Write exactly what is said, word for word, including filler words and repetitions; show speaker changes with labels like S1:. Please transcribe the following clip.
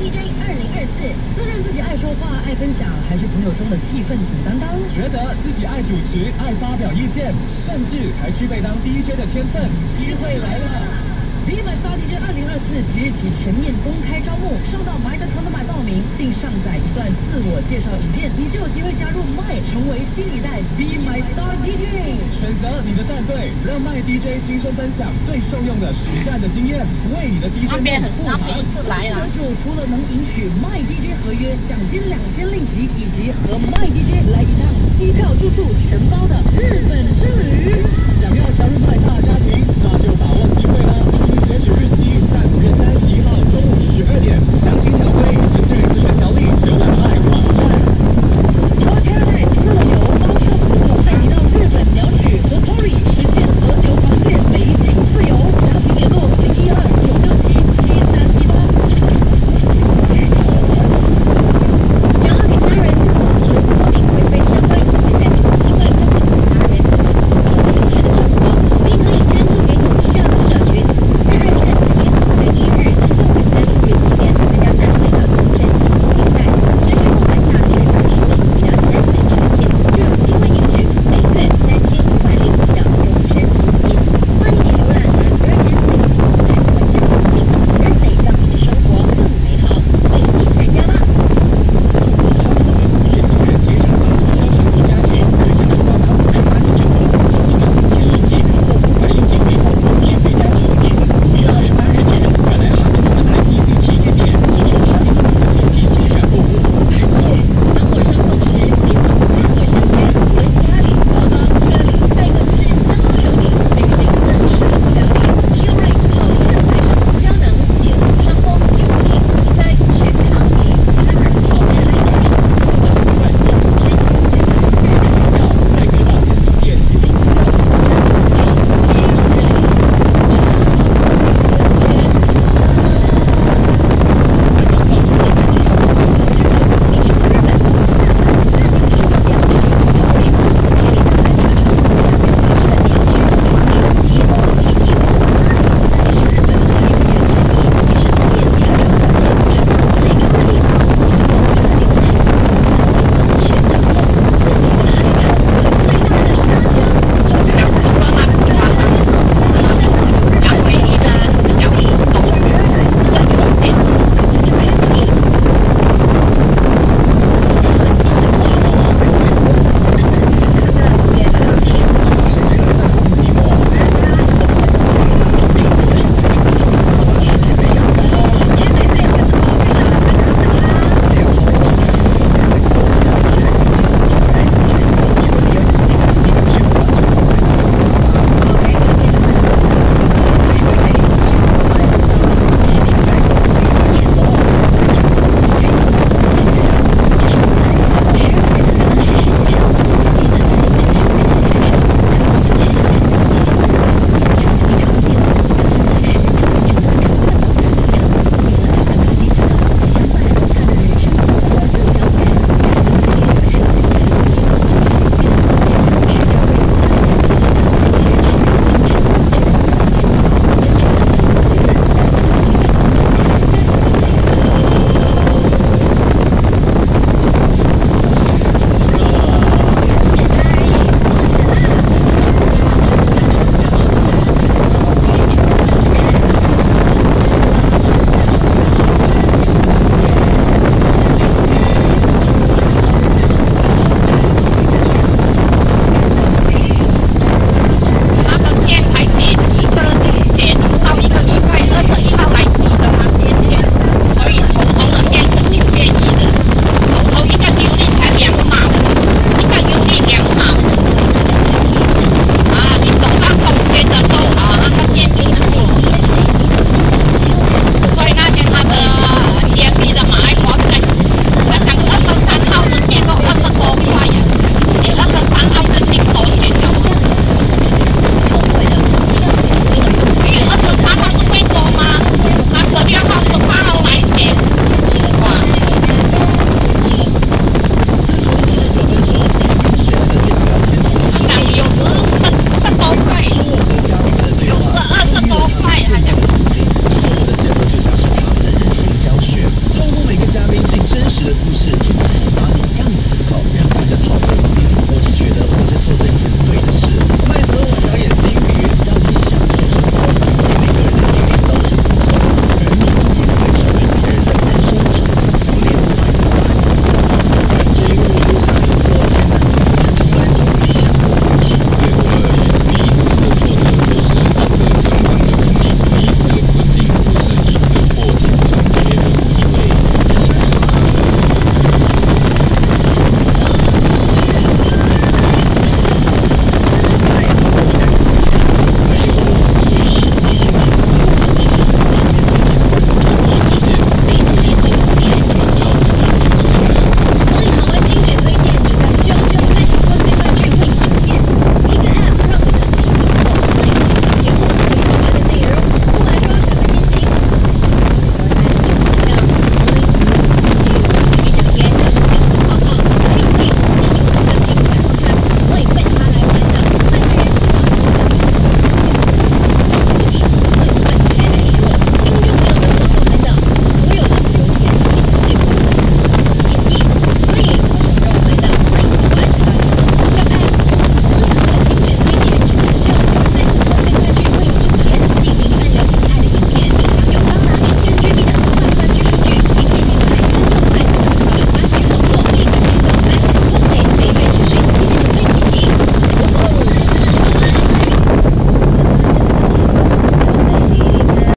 S1: D J 二零二四，自认自己爱说话、爱分享，还是朋友中的气氛组担当？
S2: 觉得自己爱主持、爱发表意见，甚至还具备当 D J 的天分。机会来了！
S1: Be My Star D J 二零二四即日起全面公开招募，上到 My 的 com 买报名，并上载一段自我介绍影片，你就有机会加入 My， 成为新一代 Be My Star D J。
S2: 选择你的战队，让 My D J 亲身分享最受用的实战的经验，为你的 D J 梦护航。
S1: 得主除了能赢取 My D J 合约、奖金两千令吉，以及和 My D J 来一趟机票住宿全包的日本之旅。
S2: 想要加入 My 大家庭，那就把握机会了。截止日期